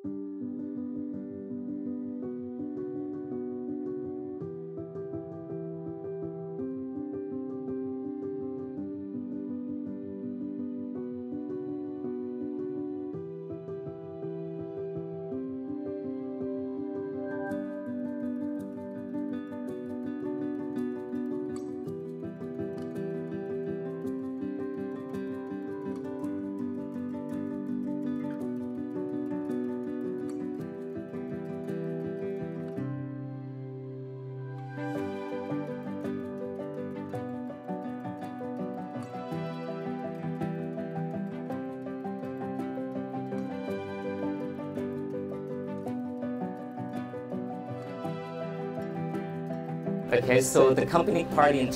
Okay, so the company party in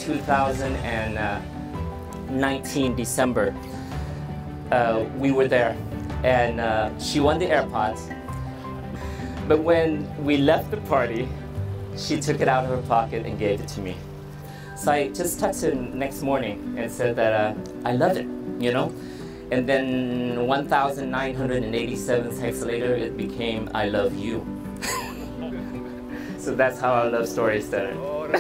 2019 December, we were there, and she won the AirPods. But when we left the party, she took it out of her pocket and gave it to me. So I just texted her next morning and said that I love it, you know? And then 1,987 texts later, it became I love you. So that's how our love story started.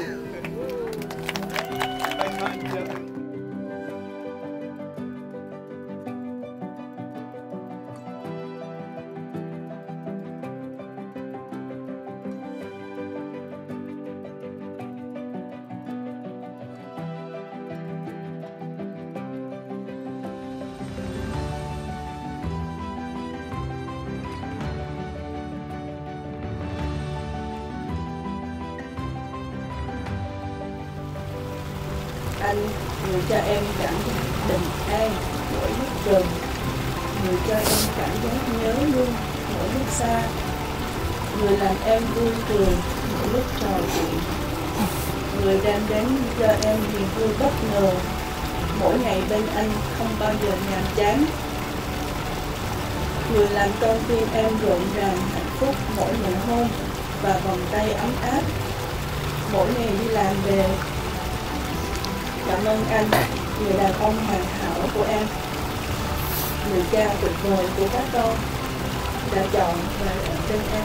Anh, người cho em cảm giác bình an mỗi lúc gần, người cho em cảm giác nhớ luôn mỗi lúc xa, người làm em vui cười mỗi lúc trò chuyện, người đem đến cho em niềm vui bất ngờ, mỗi ngày bên anh không bao giờ nhàm chán, người làm con tim em rộn ràng hạnh phúc mỗi nụ hôn và vòng tay ấm áp, mỗi ngày đi làm về. Cảm ơn anh, người đàn ông hoàn hảo của em, người cha tuyệt vời của các con, đã chọn và ở bên em.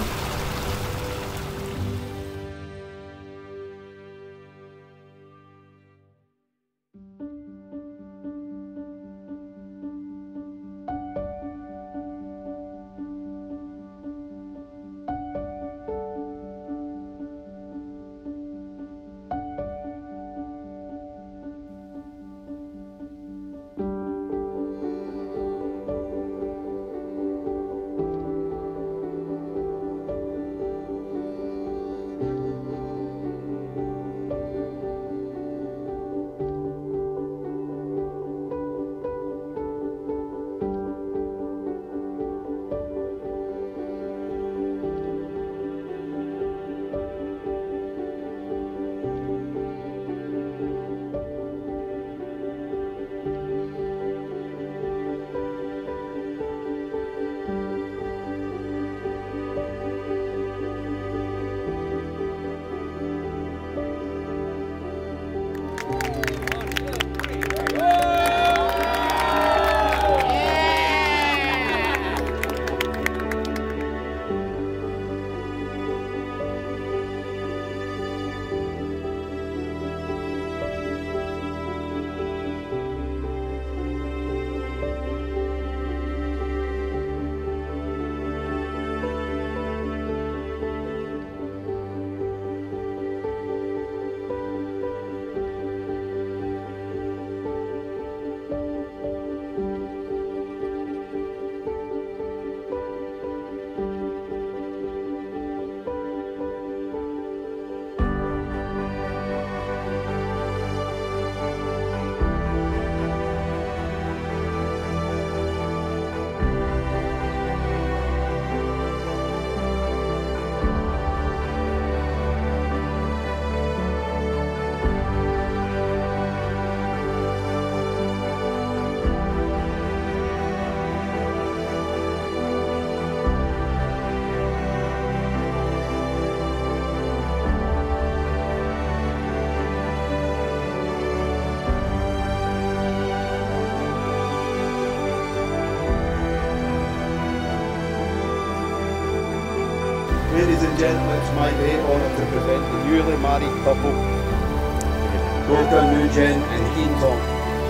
Ladies and gentlemen, it's my great honour to present the newly married couple, Doca and Hien.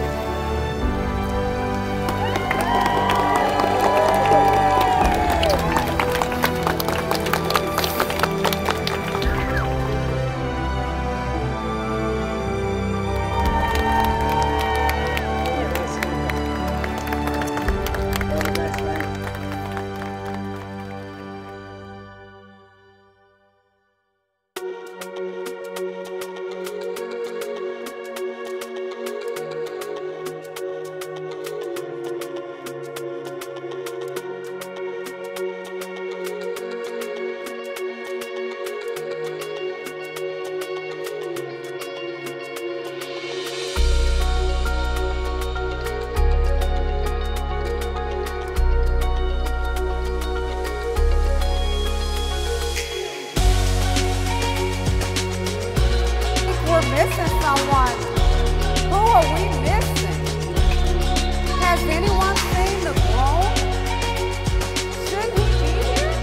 Missing someone. Who are we missing? Has anyone seen the groom? Shouldn't he be here?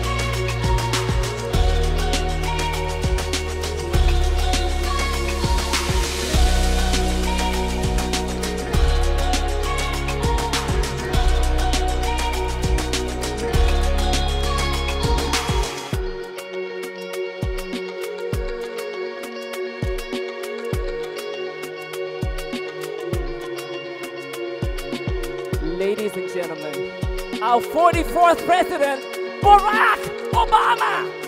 Ladies and gentlemen, our 44th President, Barack Obama!